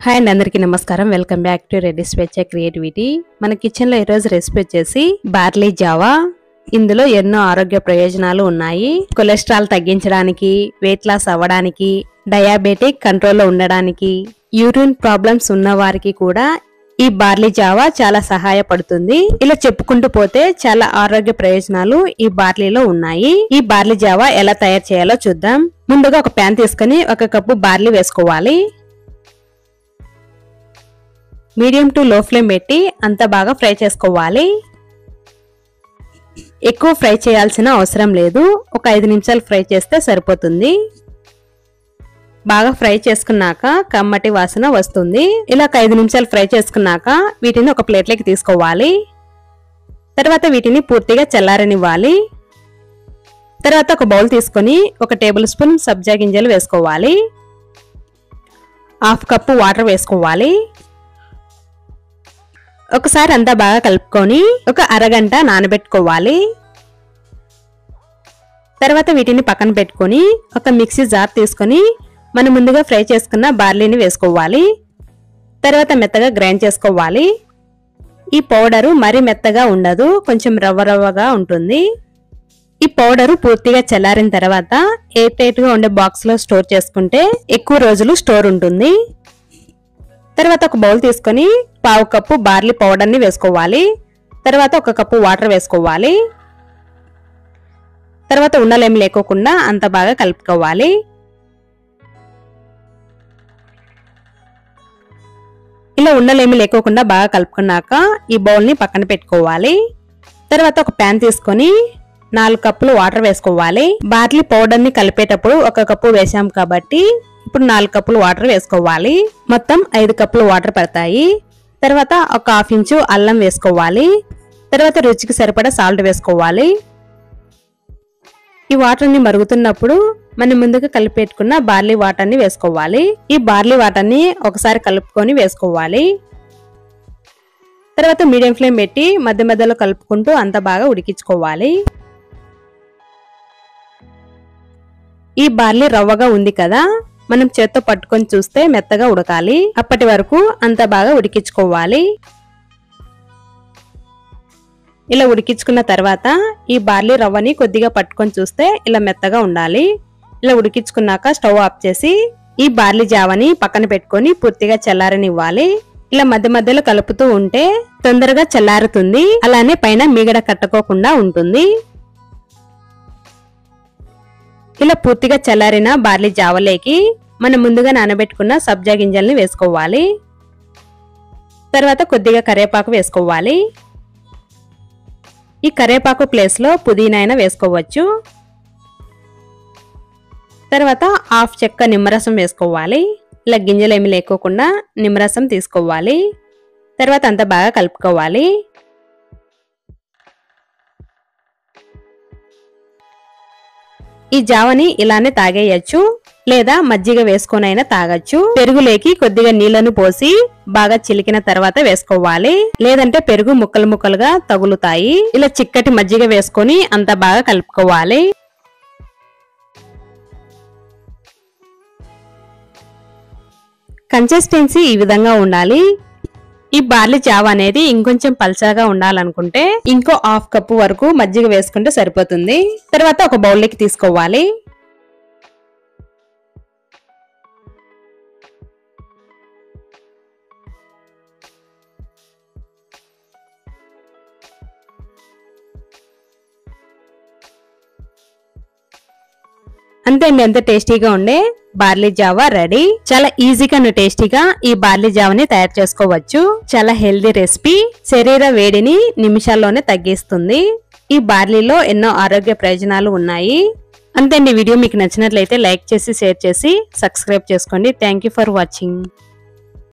Hi అండి, అందరికీ నమస్కారం. వెల్కమ్ బ్యాక్ టు రెడ్డి స్వేచ్ఛ క్రియేటివిటీ. మన కిచెన్ లో ఈరోజు రెసిపీ వచ్చేసి బార్లీ జావా. ఇందులో ఎన్నో ఆరోగ్య ప్రయోజనాలు ఉన్నాయి. కొలెస్ట్రాల్ తగ్గించడానికి, వెయిట్ లాస్ అవ్వడానికి, డయాబెటిక్ కంట్రోల్లో ఉండడానికి, యూరిన్ ప్రాబ్లమ్స్ ఉన్న వారికి కూడా ఈ బార్లీ జావా చాలా సహాయపడుతుంది. ఇలా చెప్పుకుంటూ పోతే చాలా ఆరోగ్య ప్రయోజనాలు ఈ బార్లీలో ఉన్నాయి. ఈ బార్లీ జావా ఎలా తయారు చేయాలో చూద్దాం. ముందుగా ఒక ప్యాన్ తీసుకుని 1 కప్పు బార్లీ వేసుకోవాలి. మీడియం టు లో ఫ్లేమ్ పెట్టి అంత బాగా ఫ్రై చేసుకోవాలి. ఎక్కువ ఫ్రై చేయాల్సిన అవసరం లేదు. ఒక 5 నిమిషాలు ఫ్రై చేస్తే సరిపోతుంది. బాగా ఫ్రై చేసుకున్నాక కమ్మటి వాసన వస్తుంది. ఇలా 5 నిమిషాలు ఫ్రై చేసుకున్నాక వీటిని ఒక ప్లేట్లోకి తీసుకోవాలి. తర్వాత వీటిని పూర్తిగా చల్లారనివ్వాలి. తర్వాత ఒక బౌల్ తీసుకొని 1 టేబుల్ స్పూన్ సబ్జా గింజలు వేసుకోవాలి. 1/2 కప్పు వాటర్ వేసుకోవాలి. ఒకసారి అంతా బాగా కలుపుకొని ఒక అరగంట నానబెట్టుకోవాలి. తర్వాత వీటిని పక్కన పెట్టుకొని ఒక మిక్సీ జార్ తీసుకొని మనం ముందుగా ఫ్రై చేసుకున్న బార్లీని వేసుకోవాలి. తర్వాత మెత్తగా గ్రైండ్ చేసుకోవాలి. ఈ పౌడరు మరీ మెత్తగా ఉండదు, కొంచెం రవ్వగా ఉంటుంది. ఈ పౌడరు పూర్తిగా చల్లారిన తర్వాత ఎయిర్ టైట్ గా ఉండే బాక్స్ లో స్టోర్ చేసుకుంటే ఎక్కువ రోజులు స్టోర్ ఉంటుంది. తర్వాత ఒక బౌల్ తీసుకొని 1/2 కప్పు బార్లీ పౌడర్ ని వేసుకోవాలి. తర్వాత 1 కప్పు వాటర్ వేసుకోవాలి. తర్వాత ఉండలేమి లేకోకుండా అంత బాగా కలుపుకోవాలి. ఇలా ఉండలేమి లేకోకుండా బాగా కలుపుకున్నాక ఈ బౌల్ ని పక్కన పెట్టుకోవాలి. తర్వాత ఒక ప్యాన్ తీసుకొని 4 కప్పులు వాటర్ వేసుకోవాలి. బార్లీ పౌడర్ ని కలిపేటప్పుడు 1 కప్పు వేసాం కాబట్టి ఇప్పుడు 4 కప్పులు వాటర్ వేసుకోవాలి. మొత్తం 5 కప్పులు వాటర్ పడతాయి. తర్వాత ఒక 1/2 ఇంచు అల్లం వేసుకోవాలి. తర్వాత రుచికి సరిపడా సాల్ట్ వేసుకోవాలి. ఈ వాటర్ ని మరుగుతున్నప్పుడు మనం ముందుగా కలిపెట్టుకున్న బార్లీ వాటర్ ని వేసుకోవాలి. ఈ బార్లీ వాటర్ ని ఒకసారి కలుపుకొని వేసుకోవాలి. తర్వాత మీడియం ఫ్లేమ్ పెట్టి మధ్య మధ్యలో కలుపుకుంటూ అంత బాగా ఉడికించుకోవాలి. ఈ బార్లీ రవ్వగా ఉంది కదా, మనం చేత్తో పట్టుకొని చూస్తే మెత్తగా ఉడకాలి. అప్పటి వరకు అంత బాగా ఉడికించుకోవాలి. ఇలా ఉడికించుకున్న తర్వాత ఈ బార్లీ రవ్వని కొద్దిగా పట్టుకొని చూస్తే ఇలా మెత్తగా ఉండాలి. ఇలా ఉడికించుకున్నాక స్టవ్ ఆఫ్ చేసి ఈ బార్లీ జావని పక్కన పెట్టుకొని పూర్తిగా చల్లారనివ్వాలి. ఇలా మధ్య మధ్యలో కలుపుతూ ఉంటే తొందరగా చల్లారుతుంది. అలానే పైన మీగడ కట్టుకోకుండా ఉంటుంది. ఇలా పూర్తిగా చల్లారిన బార్లీ జావలేకి మనం ముందుగా నానబెట్టుకున్న సబ్జా గింజల్ని వేసుకోవాలి. తర్వాత కొద్దిగా కరివేపాకు వేసుకోవాలి. ఈ కరివేపాకు ప్లేస్ లో పుదీనా అయినా వేసుకోవచ్చు. తర్వాత 1/2 చెక్క నిమ్మరసం వేసుకోవాలి. ఇలా గింజలు ఏమి లేకోకుండా నిమ్మరసం తీసుకోవాలి. తర్వాత అంతా బాగా కలుపుకోవాలి. ఈ జావని ఇలానే తాగేయచ్చు, లేదా మజ్జిగ వేసుకొనైనా తాగొచ్చు. పెరుగులేకి కొద్దిగా నీళ్లను పోసి బాగా చిలికిన తర్వాత వేసుకోవాలి. లేదంటే పెరుగు ముక్కలు ముక్కలుగా తగులుతాయి. ఇలా చిక్కటి మజ్జిగ వేసుకొని అంత బాగా కలుపుకోవాలి. కన్సిస్టెన్సీ ఈ విధంగా ఉండాలి. ఈ బార్లీ జావ అనేది ఇంకొంచెం పల్చగా ఉండాలనుకుంటే ఇంకో 1/2 కప్పు వరకు మజ్జిగ వేసుకుంటే సరిపోతుంది. తర్వాత ఒక బౌల్లోకి తీసుకోవాలి. అంతే అండి, ఎంత టేస్టీగా ఉండే బార్లీ జావా రెడీ. చాలా ఈజీగా టేస్టీగా ఈ బార్లీ జావని తయారు చేసుకోవచ్చు. చాలా హెల్దీ రెసిపీ. శరీర వేడిని నిమిషాల్లోనే తగ్గిస్తుంది. ఈ బార్లీలో ఎన్నో ఆరోగ్య ప్రయోజనాలు ఉన్నాయి. అంతే అండి, వీడియో మీకు నచ్చినట్లయితే లైక్ చేసి షేర్ చేసి సబ్స్క్రైబ్ చేసుకోండి. Thank you for watching.